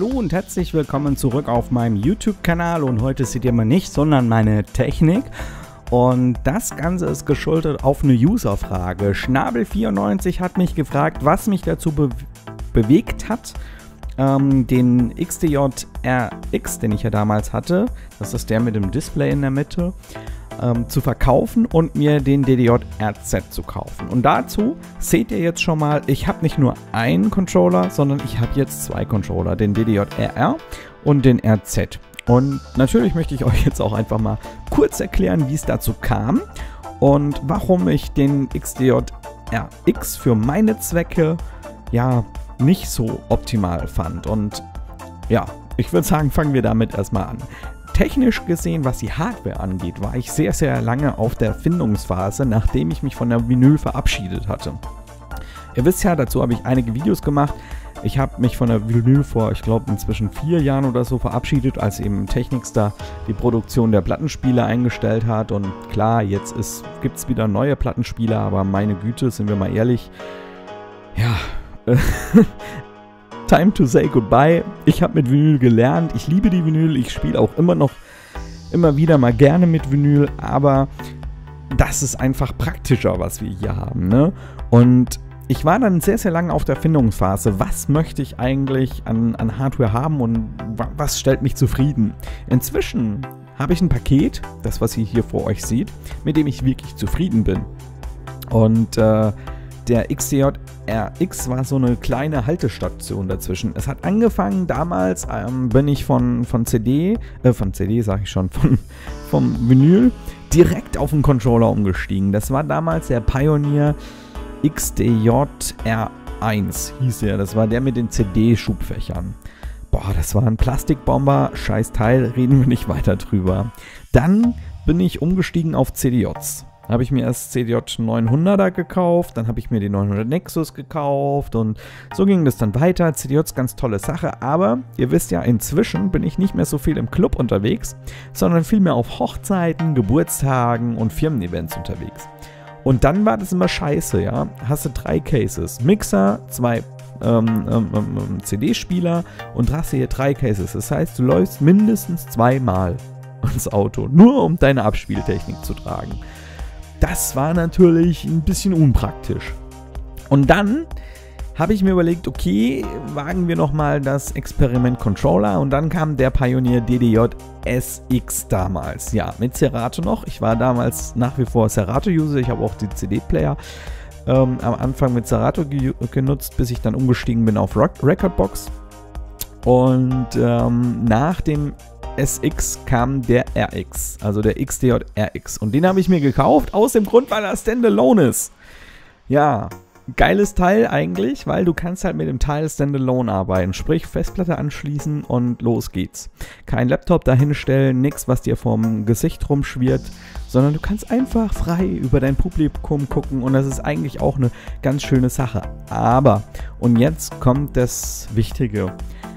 Hallo und herzlich willkommen zurück auf meinem YouTube-Kanal und heute seht ihr mal nicht, sondern meine Technik. Und das Ganze ist geschuldet auf eine User-Frage. Schnabel94 hat mich gefragt, was mich dazu bewegt hat, den XDJ-RX, den ich ja damals hatte, das ist der mit dem Display in der Mitte, zu verkaufen und mir den DDJ-RZ zu kaufen. Und dazu seht ihr jetzt schon mal, ich habe nicht nur einen Controller, sondern ich habe jetzt zwei Controller, den DDJ-RR und den RZ. Und natürlich möchte ich euch jetzt auch einfach mal kurz erklären, wie es dazu kam und warum ich den XDJ-RX für meine Zwecke ja nicht so optimal fand. Und ja, ich würde sagen, fangen wir damit erstmal an. Technisch gesehen, was die Hardware angeht, war ich sehr, sehr lange auf der Findungsphase, nachdem ich mich von der Vinyl verabschiedet hatte. Ihr wisst ja, dazu habe ich einige Videos gemacht. Ich habe mich von der Vinyl vor, ich glaube, inzwischen 4 Jahren oder so verabschiedet, als eben Technics die Produktion der Plattenspieler eingestellt hat. Und klar, jetzt gibt es wieder neue Plattenspieler, aber meine Güte, sind wir mal ehrlich, ja, time to say goodbye. Ich habe mit Vinyl gelernt, ich liebe die Vinyl, ich spiele auch immer wieder mal gerne mit Vinyl, aber das ist einfach praktischer, was wir hier haben, ne? Und ich war dann sehr, sehr lange auf der Findungsphase, was möchte ich eigentlich an Hardware haben und was stellt mich zufrieden. Inzwischen habe ich ein Paket, das was ihr hier vor euch seht, mit dem ich wirklich zufrieden bin. Und der XDJ-RX war so eine kleine Haltestation dazwischen. Es hat angefangen, damals bin ich vom Vinyl direkt auf den Controller umgestiegen. Das war damals der Pioneer XDJ-R1, hieß er. Das war der mit den CD-Schubfächern. Boah, das war ein Plastikbomber, scheiß Teil, reden wir nicht weiter drüber. Dann bin ich umgestiegen auf CDJs. Habe ich mir erst CDJ 900er gekauft, dann habe ich mir die 900 Nexus gekauft und so ging das dann weiter. CDJs, ganz tolle Sache, aber ihr wisst ja, inzwischen bin ich nicht mehr so viel im Club unterwegs, sondern viel mehr auf Hochzeiten, Geburtstagen und Firmen-Events unterwegs. Und dann war das immer scheiße, ja. Hast du 3 Cases, Mixer, 2 CD-Spieler und hast hier 3 Cases. Das heißt, du läufst mindestens 2-mal ins Auto, nur um deine Abspieltechnik zu tragen. Das war natürlich ein bisschen unpraktisch. Und dann habe ich mir überlegt, okay, wagen wir nochmal das Experiment Controller. Und dann kam der Pioneer DDJ SX damals. Ja, mit Serato noch. Ich war damals nach wie vor Serato-User. Ich habe auch die CD-Player am Anfang mit Serato genutzt, bis ich dann umgestiegen bin auf Recordbox. Und nach dem SX kam der RX, also der XDJ RX. Und den habe ich mir gekauft, aus dem Grund, weil er Standalone ist. Ja, geiles Teil eigentlich, weil du kannst halt mit dem Teil Standalone arbeiten. Sprich, Festplatte anschließen und los geht's. Kein Laptop dahinstellen, nichts, was dir vorm Gesicht rumschwirrt, sondern du kannst einfach frei über dein Publikum gucken und das ist eigentlich auch eine ganz schöne Sache. Aber, und jetzt kommt das Wichtige.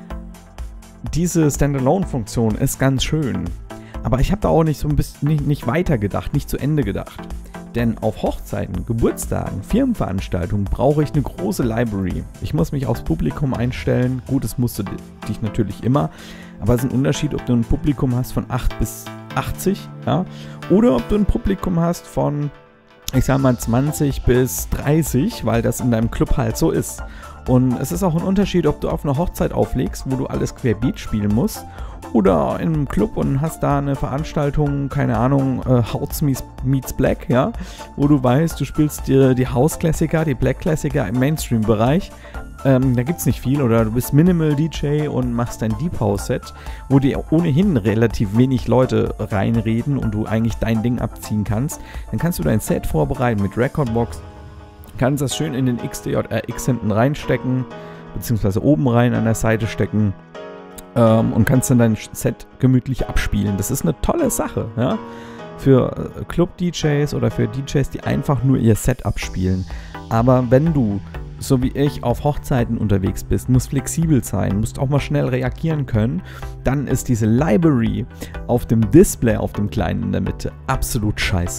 Diese Standalone-Funktion ist ganz schön, aber ich habe da auch nicht so ein bisschen nicht weiter gedacht, nicht zu Ende gedacht. Denn auf Hochzeiten, Geburtstagen, Firmenveranstaltungen brauche ich eine große Library. Ich muss mich aufs Publikum einstellen. Gut, das musst du dich natürlich immer, aber es ist ein Unterschied, ob du ein Publikum hast von 8 bis 80, ja, oder ob du ein Publikum hast von, ich sag mal, 20 bis 30, weil das in deinem Club halt so ist. Und es ist auch ein Unterschied, ob du auf einer Hochzeit auflegst, wo du alles querbeet spielen musst, oder in einem Club und hast da eine Veranstaltung, keine Ahnung, House meets Black, ja, wo du weißt, du spielst dir die House-Klassiker, die Black-Klassiker im Mainstream-Bereich. Da gibt es nicht viel, oder du bist Minimal-DJ und machst dein Deep House-Set, wo dir ohnehin relativ wenig Leute reinreden und du eigentlich dein Ding abziehen kannst. Dann kannst du dein Set vorbereiten mit Recordbox, kannst das schön in den XDJ-RX hinten reinstecken, beziehungsweise oben rein an der Seite stecken und kannst dann dein Set gemütlich abspielen. Das ist eine tolle Sache, ja, für Club-DJs oder für DJs, die einfach nur ihr Set abspielen. Aber wenn du, so wie ich, auf Hochzeiten unterwegs bist, musst flexibel sein, musst auch mal schnell reagieren können, dann ist diese Library auf dem Display, auf dem kleinen in der Mitte, absolut scheiße.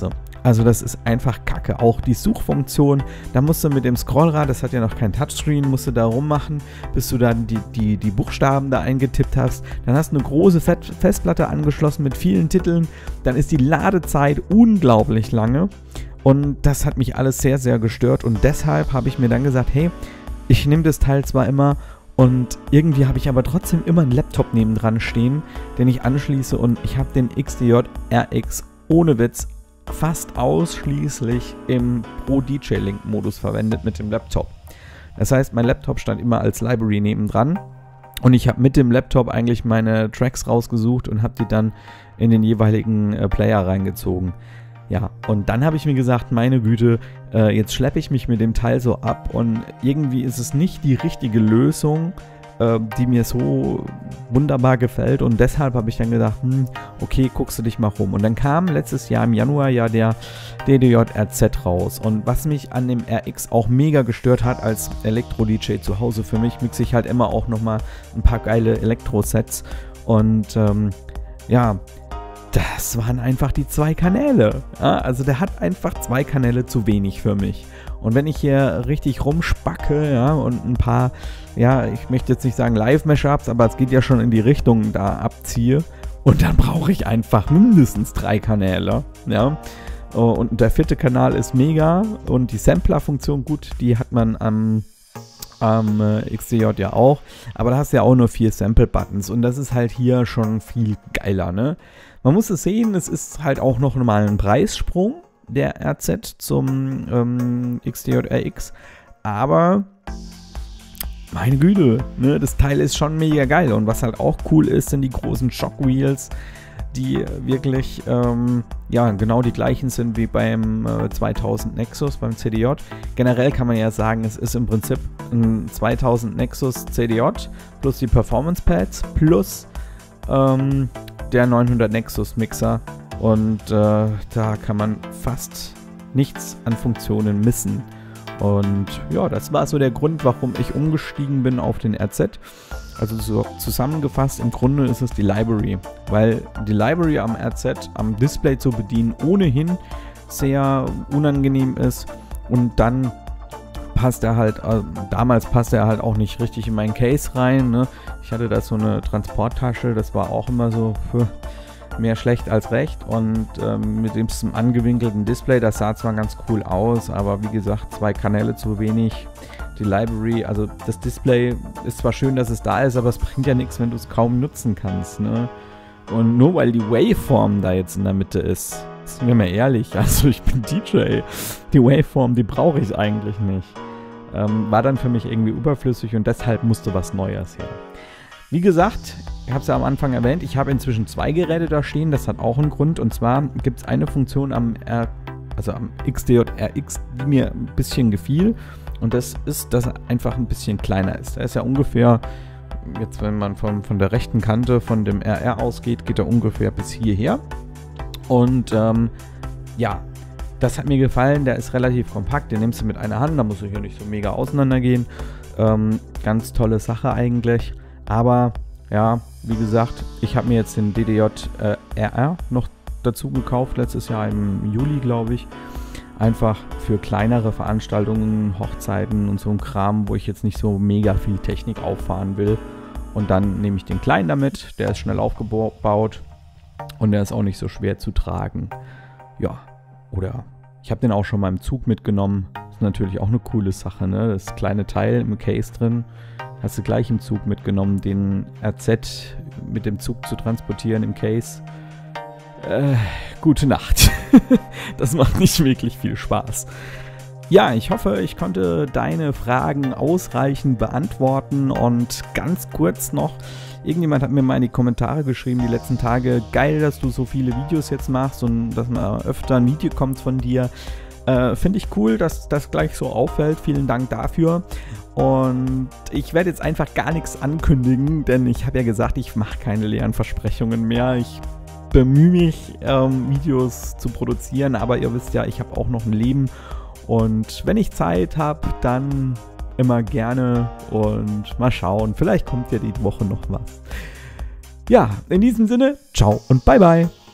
Also das ist einfach kacke. Auch die Suchfunktion, da musst du mit dem Scrollrad, das hat ja noch kein Touchscreen, musst du da rummachen, bis du dann die Buchstaben da eingetippt hast. Dann hast du eine große Festplatte angeschlossen mit vielen Titeln. Dann ist die Ladezeit unglaublich lange. Und das hat mich alles sehr, sehr gestört. Und deshalb habe ich mir dann gesagt, hey, ich nehme das Teil zwar immer und irgendwie habe ich aber trotzdem immer einen Laptop nebendran stehen, den ich anschließe, und ich habe den XDJ RX ohne Witz fast ausschließlich im Pro-DJ-Link-Modus verwendet mit dem Laptop. Das heißt, mein Laptop stand immer als Library nebendran und ich habe mit dem Laptop eigentlich meine Tracks rausgesucht und habe die dann in den jeweiligen Player reingezogen. Ja, und dann habe ich mir gesagt, meine Güte, jetzt schleppe ich mich mit dem Teil so ab und irgendwie ist es nicht die richtige Lösung, die mir so wunderbar gefällt, und deshalb habe ich dann gedacht, okay, guckst du dich mal rum. Und dann kam letztes Jahr im Januar ja der DDJ RZ raus, und was mich an dem RX auch mega gestört hat als Elektro-DJ zu Hause, für mich mixe ich halt immer auch nochmal ein paar geile Elektro-Sets, und ja, das waren einfach die 2 Kanäle. Ja, also der hat einfach 2 Kanäle zu wenig für mich. Und wenn ich hier richtig rumspacke, ja, und ein paar, ja, ich möchte jetzt nicht sagen Live-Mashups, aber es geht ja schon in die Richtung, da abziehe, und dann brauche ich einfach mindestens 3 Kanäle, ja. Und der 4. Kanal ist mega, und die Sampler-Funktion, gut, die hat man am XDJ ja auch, aber da hast du ja auch nur 4 Sample-Buttons, und das ist halt hier schon viel geiler, ne? Man muss es sehen, es ist halt auch noch mal ein Preissprung, der RZ zum XDJ RX, aber meine Güte, ne, das Teil ist schon mega geil, und was halt auch cool ist, sind die großen Shockwheels, die wirklich ja, genau die gleichen sind wie beim 2000 Nexus, beim CDJ. Generell kann man ja sagen, es ist im Prinzip ein 2000 Nexus CDJ plus die Performance Pads plus der 900 Nexus Mixer, und da kann man fast nichts an Funktionen missen. Und ja, das war so der Grund, warum ich umgestiegen bin auf den RZ. Also so zusammengefasst, im Grunde ist es die Library, weil die Library am RZ am Display zu bedienen ohnehin sehr unangenehm ist, und dann passt er halt, damals passte er halt auch nicht richtig in meinen Case rein, ne? Ich hatte da so eine Transporttasche, das war auch immer so für mehr schlecht als recht, und mit dem angewinkelten Display, das sah zwar ganz cool aus, aber wie gesagt, 2 Kanäle zu wenig. Die Library, also das Display ist zwar schön, dass es da ist, aber es bringt ja nichts, wenn du es kaum nutzen kannst, ne? Und nur weil die Waveform da jetzt in der Mitte ist, sind wir mal ehrlich, also ich bin DJ, die Waveform, die brauche ich eigentlich nicht. War dann für mich irgendwie überflüssig, und deshalb musste was Neues her. Wie gesagt, ich habe es ja am Anfang erwähnt, ich habe inzwischen 2 Geräte da stehen, das hat auch einen Grund, und zwar gibt es eine Funktion am XDJ RX, die mir ein bisschen gefiel, und das ist, dass er einfach ein bisschen kleiner ist. Er ist ja ungefähr, jetzt wenn man von der rechten Kante von dem RR ausgeht, geht er ungefähr bis hierher, und ja, das hat mir gefallen, der ist relativ kompakt, den nimmst du mit einer Hand, da musst du hier nicht so mega auseinandergehen, ganz tolle Sache eigentlich. Aber ja, wie gesagt, ich habe mir jetzt den DDJ RR noch dazu gekauft, letztes Jahr im Juli, glaube ich. Einfach für kleinere Veranstaltungen, Hochzeiten und so ein Kram, wo ich jetzt nicht so mega viel Technik auffahren will. Und dann nehme ich den kleinen damit, der ist schnell aufgebaut und der ist auch nicht so schwer zu tragen. Ja, oder ich habe den auch schon mal im Zug mitgenommen. Das ist natürlich auch eine coole Sache, ne? Das kleine Teil im Case drin. Hast du gleich im Zug mitgenommen, den RZ mit dem Zug zu transportieren im Case. Gute Nacht. Das macht nicht wirklich viel Spaß. Ja, ich hoffe, ich konnte deine Fragen ausreichend beantworten, und ganz kurz noch, irgendjemand hat mir mal in die Kommentare geschrieben die letzten Tage, geil, dass du so viele Videos jetzt machst und dass mal öfter ein Video kommt von dir. Finde ich cool, dass das gleich so auffällt. Vielen Dank dafür. Und ich werde jetzt einfach gar nichts ankündigen, denn ich habe ja gesagt, ich mache keine leeren Versprechungen mehr. Ich bemühe mich, Videos zu produzieren, aber ihr wisst ja, ich habe auch noch ein Leben, und wenn ich Zeit habe, dann immer gerne, und mal schauen, vielleicht kommt ja die Woche noch was. Ja, in diesem Sinne, ciao und bye bye.